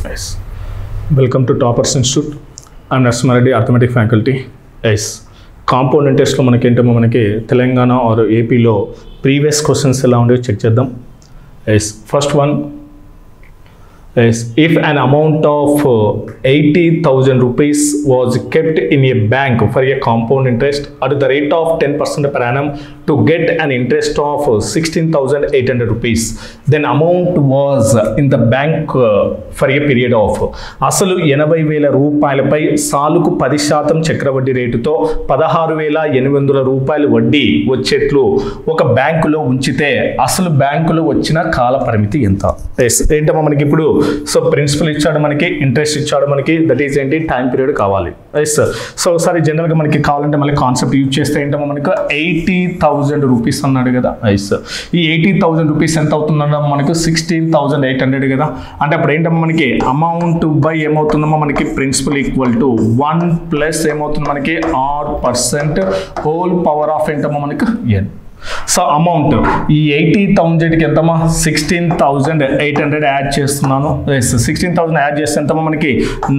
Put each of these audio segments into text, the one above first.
Yes. Welcome to Toppers Institute. I'm Narasimhareddy, Arithmetic faculty. Yes. Compound interest లో మనకి ఏంటో మనకి తెలంగాణ ఆర్ ఏపీలో ప్రీవియస్ క్వశ్చన్స్ ఎలా ఉండేవి చెక్ చేద్దాం. Yes. First one is if an amount of 80,000 rupees was kept in a bank for a compound interest at the rate of 10% per annum to get an interest of 16,800 rupees, then amount was in the bank for a period of అసలు 80,000 రూపాయలపై సాలుకు 10% చక్రవడ్డీ రేటుతో 16,800 రూపాయలు వడ్డీ వచ్చేట్లు ఒక బ్యాంకులో ఉంచితే అసలు బ్యాంకులో వచ్చిన కాల పరిమితి ఎంత? ఏంటమ్మా మనకి ఇప్పుడు సో ప్రిన్సిపల్ ఇచ్చాడు, మనకి ఇంట్రెస్ట్ ఇచ్చాడు, మనకి దట్ ఈస్ ఏంటి టైం పీరియడ్ కావాలి. ఎస్ సో ఒకసారి జనరల్గా మనకి కావాలంటే మళ్ళీ కాన్సెప్ట్ యూజ్ చేస్తే ఏంటమ్మా మనకు 80,000 రూపీస్ అన్నాడు కదా. ఎస్ ఈ 80,000 రూపీస్ ఎంత అవుతుందన్నా మనకు 16,800 కదా. అంటే అప్పుడు ఏంటమ్మా మనకి అమౌంట్ బై ఏమవుతుందమ్మా మనకి ప్రిన్సిపల్ ఈక్వల్ టు 1 ప్లస్ ఏమవుతుంది మనకి R% హోల్ పవర్ ఆఫ్ ఏంటమ్మా మనకు n. సో అమౌంట్ ఈ 80,000కి ఎంతమ్మా 16,800 యాడ్ చేస్తున్నాను. 16,000 యాడ్ చేస్తే ఎంతమ్మా మనకి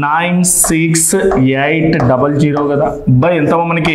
96,800 కదా బై ఎంతమ్మా మనకి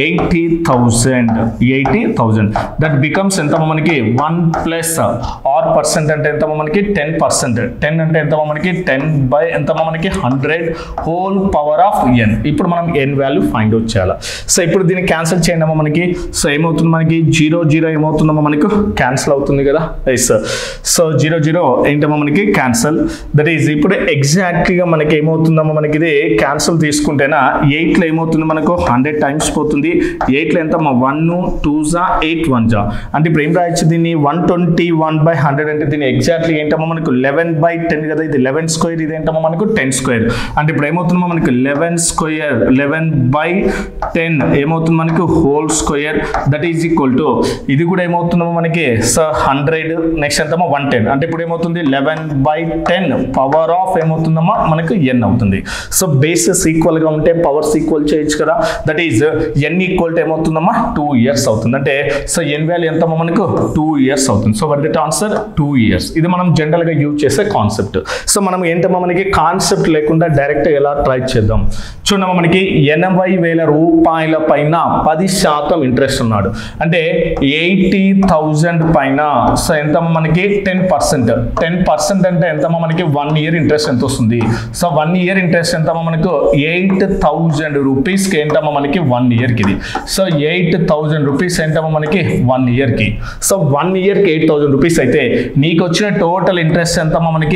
80,000 దట్ బికమ్స్ ఎంతమ్మా మనకి 1 ప్లస్ R% అంటే ఎంతమ్మా మనకి 10%. 10 అంటే ఎంతమ్మా మనకి 10 బై ఎంతమ్మా మనకి 100 హోల్ పవర్ ఆఫ్ n. ఇప్పుడు మనం n వాల్యూ ఫైండ్ అవుట్ చేయాలి. సో ఇప్పుడు దీన్ని క్యాన్సిల్ చేయండి అమ్మా మనకి. సో ఏమవుతుంది మనకి 0 ఏమవుతుందమ్మా మనకు క్యాన్సిల్ అవుతుంది కదా. ఎస్ సో 0 ఏంటమ్మా మనకి క్యాన్సిల్. దట్ ఈజ్ ఇప్పుడు ఎగ్జాక్ట్లీగా మనకి ఏమవుతుందమ్మా మనకి ఇది క్యాన్సిల్ తీసుకుంటేనా 8లో ఏమవుతుంది మనకు 100 టైమ్స్ పోతుంది. 8లో ఎంతమ్మా 1 2 8 1 అంటే ఇప్పుడు ఏం రాయొచ్చు దీన్ని 121/100 అంటే దీన్ని ఎగ్జాక్ట్లీ ఏంటమ్మా మనకు 11/10 కదా. ఇది 11 స్క్వేర్, ఇది ఏంటమ్మా మనకు 10 స్క్వేర్. అంటే ఇప్పుడు ఏమవుతుందమ్మా మనకు 11 స్క్వేర్ 11/10 ఏమవుతుంది మనకు whole square that is equal to ఇది కూడా ఏమవుతుందమ్మా మనకి సో 100 నెక్స్ట్ ఎంతమ్మా 110 అంటే ఇప్పుడు ఏమవుతుంది 11/10 పవర్ ఆఫ్ ఏమవుతుందమ్మా మనకు n అవుతుంది. సో బేసెస్ ఈక్వల్ గా ఉంటే పవర్స్ ఈక్వల్ చేయొచ్చు కదా. That is n equal to ఏమవుతుందమ్మా 2 ఇయర్స్ అవుతుంది. అంటే సో n వాల్యూ ఎంతమ్మా మనకు 2 ఇయర్స్ అవుతుంది. So what the answer 2 years. ఇది మనం జనరల్ గా యూజ్ చేసే కాన్సెప్ట్. సో మనం ఏంటమ్మా మనకి కాన్సెప్ట్ లేకుండా డైరెక్ట్ ఎలా ట్రై చేద్దాం చూడమ్మా. మనకి 80,000 రూపాయల పైన 10% ఇంట్రెస్ట్ ఉన్నాడు. అంటే 80,000 పైన సో ఎంతమ్మా మనకి 10% అంటే ఎంతమ్మా మనకి 1 ఇయర్ ఇంట్రెస్ట్ ఎంత వస్తుంది? సో 1 ఇయర్ ఇంట్రెస్ట్ ఎంతమ్మా మనకు 8,000 రూపీస్కి ఏంటమ్మా మనకి 1 ఇయర్కి ఇది. సో 8,000 రూపీస్ ఏంటమ్మా మనకి 1 ఇయర్కి. సో 1 ఇయర్కి 8,000 రూపీస్ అయితే నీకు వచ్చిన టోటల్ ఇంట్రెస్ట్ ఎంతమ్మా మనకి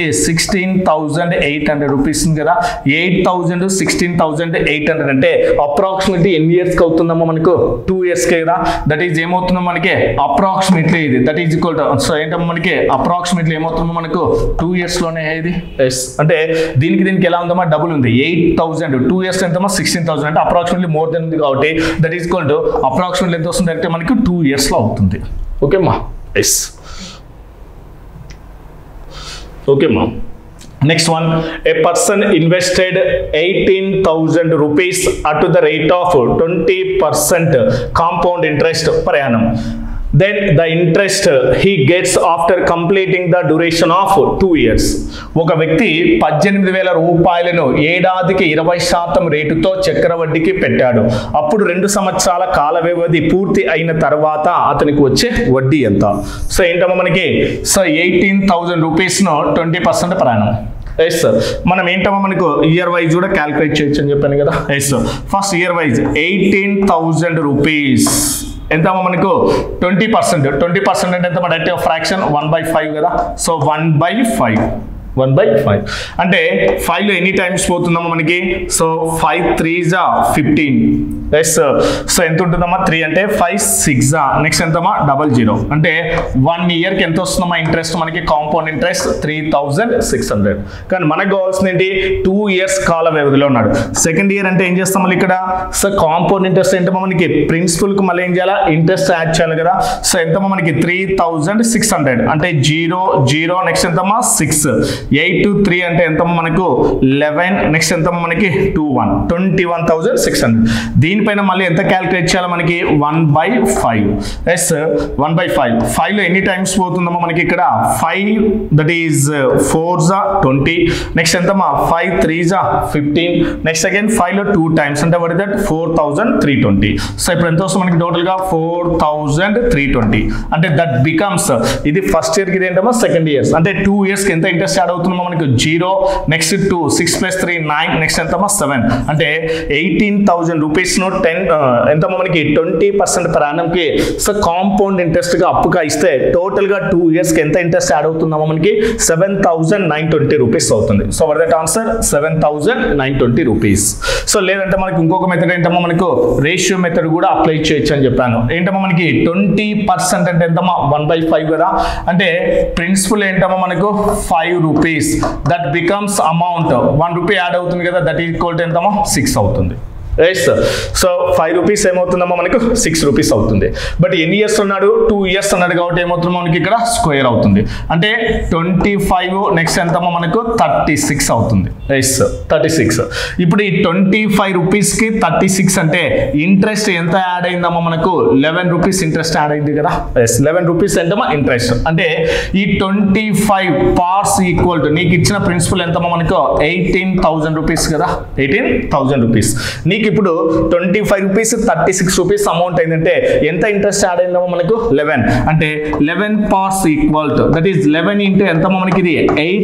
16,800 రూపీస్ కదా. 8,000 16,800 అంటే అప్రాక్సిమేట్లీ ఎన్ని ఇయర్స్కి అవుతుందమ్మా మనకు 2 ఇయర్స్కే కదా. దట్ ఈజ్ ఏమవుతుందో మనకి అప్రాక్సిమేట్లీ ఇది that is equal to so ఏంటమ్మా మనకి అప్రాక్సిమేట్లీ ఏమవుతుందో మనకు 2 ఇయర్స్ లోనే ఇది. ఎస్ అంటే దీనికి ఎలా ఉందమ్మా డబుల్ ఉంది. 8,000 2 ఇయర్స్ ఎంతమ్మా 16,000 అంటే అప్రాక్సిమేట్లీ మోర్ దెన్ ఉంది కాబట్టి that is equal to approximately ఎంత వస్తుంది అంటే మనకి 2 ఇయర్స్ లో అవుతుంది. ఓకే మా. ఎస్ ఓకే మా. Next one, a person invested 18,000 rupees at the rate of 20% compound interest per annum. Then the interest he gets after completing the duration of 2 years. ఒక వ్యక్తి 18,000 రూపాయలను ఏడాదికి 20% రేటుతో చక్రవడ్డీకి పెట్టాడు. అప్పుడు 2 సంవత్సరాల కాల వ్యవధి పూర్తి అయిన తర్వాత అతనికి వచ్చే వడ్డీ ఎంత? సో ఏంటమ్మా మనకి సో 18,000 రూపీస్ను 20% per annum. ఎస్ సార్ మనం ఏంటమ్మా మనకు ఇయర్ వైజ్ కూడా క్యాలిక్యులేట్ చేయొచ్చు అని చెప్పాను కదా. Yes first year wise 18,000 rupees ఎంతమ్మా మనకు 20% అంటే ఎంత డైరెక్ట్ ఫ్రాక్షన్ 1/5 కదా. సో 1/5 అంటే 5లో ఎన్ని టైమ్స్ పోతుందమ్మా మనకి సో 5 3s 15. ఎస్ సో ఎంత ఉంటుందమ్మా 3 అంటే 5 6 నెక్స్ట్ ఎంతమ్మా 00 అంటే 1 ఇయర్కి ఎంత వస్తుందమ్మా ఇంట్రెస్ట్ మనకి కాంపౌండ్ ఇంట్రెస్ట్ 3,600. కానీ మనకు కావాల్సింది ఏంటి 2 ఇయర్స్ కాల వ్యవధిలో ఉన్నాడు. సెకండ్ ఇయర్ అంటే ఏం చేస్తాం మళ్ళీ ఇక్కడ సో కాంపౌండ్ ఇంట్రెస్ట్ ఏంటమ్మా మనకి ప్రిన్సిపల్కి మళ్ళీ ఏం చేయాలా ఇంట్రెస్ట్ యాడ్ చేయాలి కదా. సో ఎంతమ్మా మనకి 3,600 అంటే 0 నెక్స్ట్ ఎంతమ్మా 6 8 to 3 అంటే ఎంత మనకు 11, నెక్స్ట్ ఎంత మనకి 21,600. దీనిపైన మళ్ళీ ఎంత క్యాలిక్యులేట్ చేయాలి మనకి 1/5. ఎస్ 1/5. 5 లో ఎన్ని టైమ్స్ పోతుందమ్మా మనకి ఇక్కడ 5, దట్ ఈస్ 4 జా 20, నెక్స్ట్ ఎంతమ్మా 5 3 జా 15, నెక్స్ట్ అగైన్ 5 లో 2 టైమ్స్ అంటే వాట్ ఇస్ దట్ 4,320. సో ఇప్పుడు ఎంత వస్తుంది మనకి టోటల్ గా 4,320. అంటే దట్ బికమ్స్ ఇది ఫస్ట్ ఇయర్ కి ఏంటమ్మా సెకండ్ ఇయర్స్ అంటే 2 ఇయర్స్ కి ఎంత ఇంట్రెస్ట్ యాడ్ అవుతుందో మనకి 0, నెక్స్ట్ 2, 6 + 3 9, నెక్స్ట్ ఎంతమ్మా 7 అంటే 18,000 రూపీస్ ను 10 ఎంతమ్మా మనకి 20% per annum కి సో కాంపౌండ్ ఇంట్రెస్ట్ గా అప్పుగా ఇస్తే టోటల్ గా 2 ఇయర్స్ కి ఎంత ఇంట్రెస్ట్ యాడ్ అవుతుందో మనకి 7,920 రూపీస్ అవుతుంది. So what that answer 7,920 rupees. So లేదంటే మనకి ఇంకొక మెథడ్ ఏంటమ్మా మనకు రేషియో మెథడ్ కూడా అప్లై చేయొచ్చు అని చెప్పాను. ఏంటమ్మా మనకి 20% అంటే ఎంతమ్మా 1/5 కదా, అంటే ప్రిన్సిపల్ ఏంటమ్మా మనకు 5 rupees, that becomes amount 1 rupee add అవుతుంది కదా, దట్ ఈక్వల్ టు ఎంతమ్మా 6 అవుతుంది. Right sir. సో 5 రూపీస్ ఏమవుతుందమ్మా మనకు 6 రూపీస్ అవుతుంది. బట్ ఎన్ని ఇయర్స్ ఉన్నాడు 2 ఇయర్స్ అన్నాడు కాబట్టి ఏమవుతుందో మనకి ఇక్కడ స్క్వేర్ అవుతుంది. అంటే 25 నెక్స్ట్ ఎంతమ్మా మనకు 36 అవుతుంది. Right sir 36. ఇప్పుడు ఈ 25 రూపీస్ కి 36 అంటే ఇంట్రెస్ట్ ఎంత యాడ్ అయిందమ్మా మనకు 11 రూపీస్ ఇంట్రెస్ట్ యాడ్ అయింది కదా. 11 రూపీస్ ఎంతమ్మా ఇంట్రెస్ట్. అంటే ఈ 25 పార్ట్స్ ఈక్వల్ టు నీకు ఇచ్చిన ప్రిన్సిపల్ ఎంతమ్మా మనకు 18,000 రూపీస్ కదా, 18,000 రూపీస్. నీకు ఇప్పుడు 25 రూపీస్ 36 రూపీస్ అమౌంట్ అయిందంటే ఎంత ఇంట్రెస్ట్ యాడ్ అయిందమ్మా మనకు 11. అంటే 11 parts equal to that is 11 into ఎంతమ్మా మనకి ఇది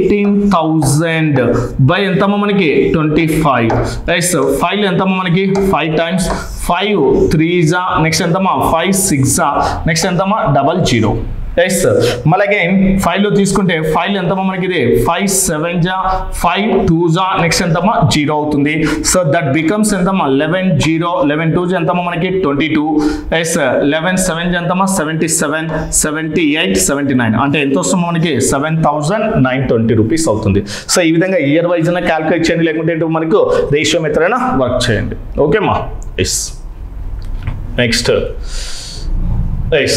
18,000 బై ఎంతమ్మా మనకి 25. రైట్. 5 ఎంతమ్మా మనకి 5 టైమ్స్ 5 3 జా, నెక్స్ట్ ఎంతమ్మా 5 6 జా, నెక్స్ట్ ఎంతమ్మా 00. ఎస్ మళ్ళీ అగైన్ 5 లో తీసుకుంటే 5 ఎంతమ్మా మనకి ఇది 5 7 జా 5 2 జా, నెక్స్ట్ ఎంతమ్మా 0 అవుతుంది. సో దట్ బికమ్స్ ఎంతమ్మా 11 0, 11 2 జా ఎంతమ్మా మనకి 22. ఎస్ 11 7 జా ఎంతమ్మా 77, 78 79 అంటే ఎంత వస్తుంది మనకి 7,920 రూపీస్ అవుతుంది. సో ఈ విధంగా ఇయర్ వైజ్ అయినా క్యాల్కులేట్ చేయండి, లేకుంటే ఏంటో మనకు రేషియో మెథడ్ అయినా వర్క్ చేయండి. ఓకేమా. Yes next yes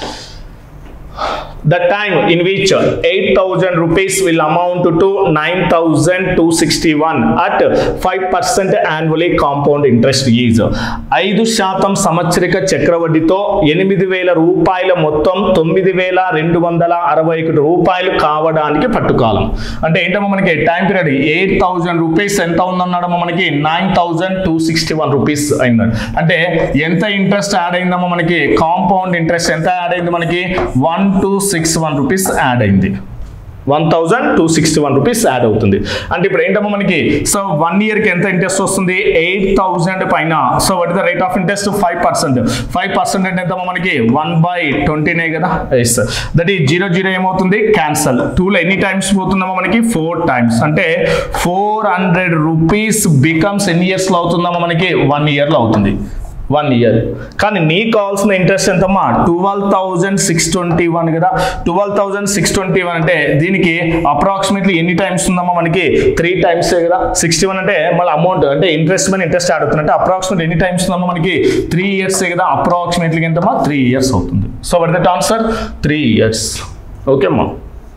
the time in which 8,000 rupees will amount to 9,261 at 5% annually compound interest is 5% సంవత్సరిక చక్రవడ్డీతో 8,000 రూపాయల మొత్తం 9,261 రూపాయలు కావడానికి పట్టుకాలం. అంటే ఏంటమ్మా మనకి టైం పీరియడ్ 8,000 రూపీస్ ఎంత ఉందన్నాడమ్మా మనకి 9,261 రూపీస్ అయింది. అంటే ఎంత ఇంట్రెస్ట్ యాడ్ అయిందమ్మా మనకి కాంపౌండ్ ఇంట్రెస్ట్ ఎంత యాడ్ అయింది మనకి 1,261 రూపీస్ యాడ్ అయింది. 1,261 రూపీస్ యాడ్ అవుతుంది. అంటే ఇప్పుడు ఏంటమ్మా మనకి సో 1 ఇయర్ కి ఎంత ఇంట్రెస్ట్ వస్తుంది 8,000 పైన. So what is the rate of interest 5%. 5% అంటే ఎంతమ్మా మనకి 1/20 కదా. ఎస్ దట్ ఈ 0 ఏమవుతుంది క్యాన్సల్. 2 లో ఎన్ని టైమ్స్ పోతుందమ్మా మనకి 4 టైమ్స్. అంటే 400 రూపీస్ బికమ్స్ ఎన్ని ఇయర్స్ లో అవుతుందమ్మా మనకి 1 ఇయర్ లో అవుతుంది. 1 ఇయర్. కానీ నీకు కావాల్సిన ఇంట్రెస్ట్ ఎంతమ్మా 12,621 కదా. 12,621 అంటే దీనికి అప్రాక్సిమేట్లీ ఎన్ని టైమ్స్ ఉందమ్మా మనకి 3 టైమ్స్ కదా. 61 అంటే మళ్ళీ అమౌంట్ అంటే ఇంట్రెస్ట్ మీద ఇంట్రెస్ట్ యాడ్ అవుతుంది. అంటే అప్రాక్సిమేట్లీ ఎన్ని టైమ్స్ ఉందమ్మా మనకి 3 ఇయర్స్ కదా. అప్రాక్సిమేట్లీ ఎంతమ్మా 3 ఇయర్స్ అవుతుంది. So what that answer 3 years. Okay అమ్మా.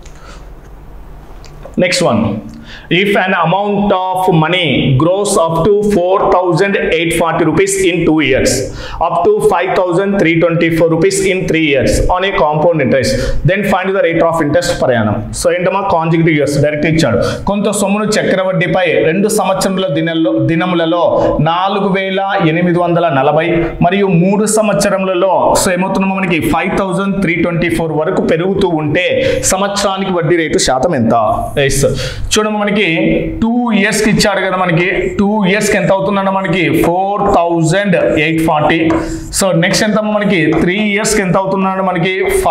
Next one. If an amount of money grows up to 4,840 rupees in 2 years, up to 5,324 rupees in 3 years on a compound interest, then find the rate of interest per annum. So ఏంటమ్మా consecutive years direct ఇచ్చాడు. కొంత సొమ్మును చక్రవడ్డీపై 2 సంవత్సరముల దినములలో 4,840 మరియు 3 సంవత్సరములలో so ఏమవుతుందో మనకి 5,324 వరకు పెరుగుతూ ఉంటే సంవత్సరానికి వడ్డీ రేటు శాతం ఎంత? చూడమ్మా మనకి 2 ఇయర్స్ కి ఇచ్చాడు కదా. మనకి 2 ఇయర్స్ కి ఎంత అవుతుందంట మనకి 4,840. సో నెక్స్ట్ ఎంత మనకి 3 ఇయర్స్ కి ఎంత అవుతుందంట మనకి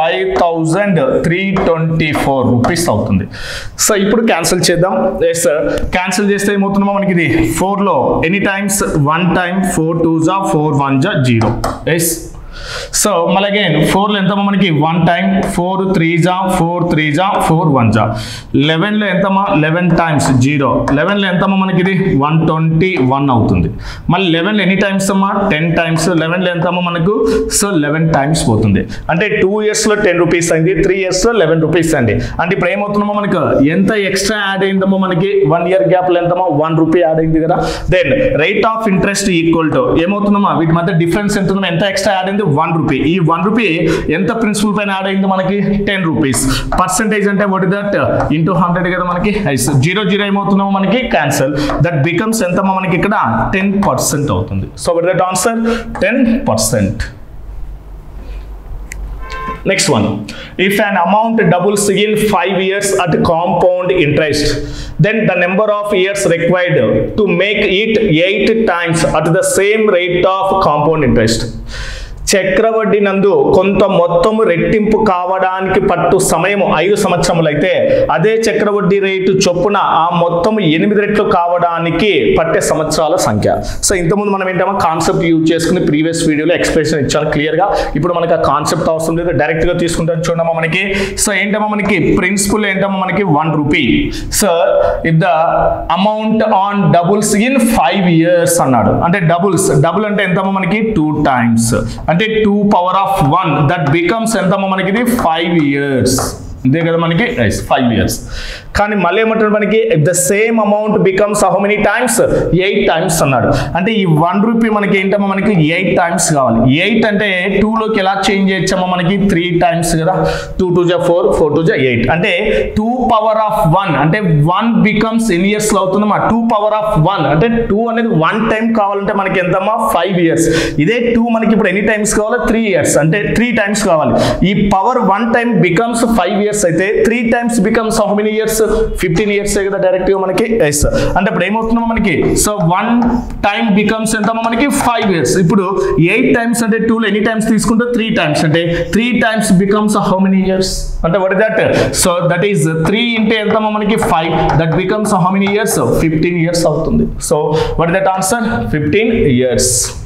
5,324 రూపీస్ అవుతుంది. సో ఇప్పుడు క్యాన్సిల్ చేద్దాం. ఎస్ క్యాన్సిల్ చేస్తే ఏమవుతుందో మనకి ఇది 4 లో ఎనీ టైమ్స్ 1 టైమ్ 4 2 జా 4 1 జా 0. ఎస్ సో మళ్ళీ అగైన్ 4లో ఎంతమ్మా మనకి 1 టైమ్, 4 3 జా 4 3 జా 4 1 జా. 11లో ఎంతమ్మా 11 టైమ్స్ 0. 11లో ఎంతమ్మా మనకి ఇది 121 అవుతుంది. మళ్ళీ 11 ఎన్ని టైమ్స్ అమ్మా 10 టైమ్స్. 11లో ఎంతమ్మా మనకు సో 11 టైమ్స్ పోతుంది. అంటే 2 ఇయర్స్లో 10 రూపీస్ అయింది, 3 ఇయర్స్లో 11 రూపీస్ అండి. అంటే ఇప్పుడు ఏమవుతుందమ్మా మనకు ఎంత ఎక్స్ట్రా యాడ్ అయిందమ్మా మనకి 1 ఇయర్ గ్యాప్లో ఎంతమ్మా 1 రూపీ యాడ్ అయింది కదా. Then rate of interest equal to ఏమవుతుందమ్మా వీటి మధ్య డిఫరెన్స్ ఎంత ఉందమ్మా, ఎంత ఎక్స్ట్రా యాడ్ అయింది 1 రూపీ. ఈ 1 రూపీ ఎంత ప్రిన్సిపల్ పైన యాడ్ అయింది మనకి 10 రూపీస్. పర్సెంటేజ్ అంటే వాట్ ఇస్ దట్ ఇంటూ 100 కదా మనకి. 0 ఏమవుతున్నామో మనకి క్యాన్సల్. దట్ బికమ్స్ ఎంతమ్మా మనకి ఇక్కడ 10% అవుతుంది. So what is that answer 10%. Next one, if an amount doubles in 5 years at compound interest, then the number of years required to make it 8 times at the same rate of compound interest. చక్రవడ్డీ నందు కొంత మొత్తము రెట్టింపు కావడానికి పట్టు సమయం 5 సంవత్సరములు అయితే అదే చక్రవడ్డీ రేటు చొప్పున ఆ మొత్తము 8 రెట్లు కావడానికి పట్టే సంవత్సరాల సంఖ్య. సో ఇంతకుముందు మనం ఏంటమ్మా కాన్సెప్ట్ యూజ్ చేసుకుని ప్రీవియస్ వీడియోలో ఎక్స్ప్లెనేషన్ ఇచ్చాను క్లియర్గా. ఇప్పుడు మనకి ఆ కాన్సెప్ట్ అవసరం లేదు, డైరెక్ట్గా తీసుకుంటాను చూడమ్మా మనకి. సో ఏంటమ్మా మనకి ప్రిన్సిపల్ ఏంటమ్మా మనకి 1 rupee. So if the amount on doubles in 5 years అన్నాడు. అంటే డబుల్ అంటే ఎంతమ్మా మనకి 2 times. అంటే 2 power of 1 that becomes ఎంతమ్మా మనకి ఇది 5 years. అంతే కదా మనకి 5 years. కానీ మళ్ళీ ఏమంటాడు మనకి the same amount becomes how many times 8 times అన్నాడు. అంటే ఈ 1 రూపీ మనకి ఏంటమ్మా మనకి 8 టైమ్స్ కావాలి. 8 అంటే 2లోకి ఎలా చేంజ్ చేయొచ్చమ్మా మనకి 3 టైమ్స్ కదా. 2 2 జా 4, 4 2 జా 8. అంటే 2 power of 1 అంటే 1 బికమ్స్ ఎన్ని ఇయర్స్ లో అవుతుందమ్మా 2 power of 1 అంటే 2 అనేది 1 టైం కావాలంటే మనకి ఎంతమ్మా 5 years. ఇదే 2 మనకి ఇప్పుడు ఎన్ని టైమ్స్ కావాలి 3 years అంటే 3 టైమ్స్ కావాలి. ఈ పవర్ 1 టైం బికమ్స్ 5 years అయితే 3 times becomes how many years 15 years కదా డైరెక్ట్ గా మనకి. అంటే ఇప్పుడు ఏమవుతుందమ్మా మనకి సో 1 టైం బికమ్స్ ఎంతమ్మా మనకి 5 years. ఇప్పుడు 8 టైమ్స్ అంటే 2లో ఎన్ని టైమ్స్ తీసుకుంటే 3 టైమ్స్ అంటే 3 times becomes how many years అంటే what is that. So that is 3 into ఎంతమ్మా మనకి 5 that becomes how many years 15 years అవుతుంది. So what is that answer 15 years.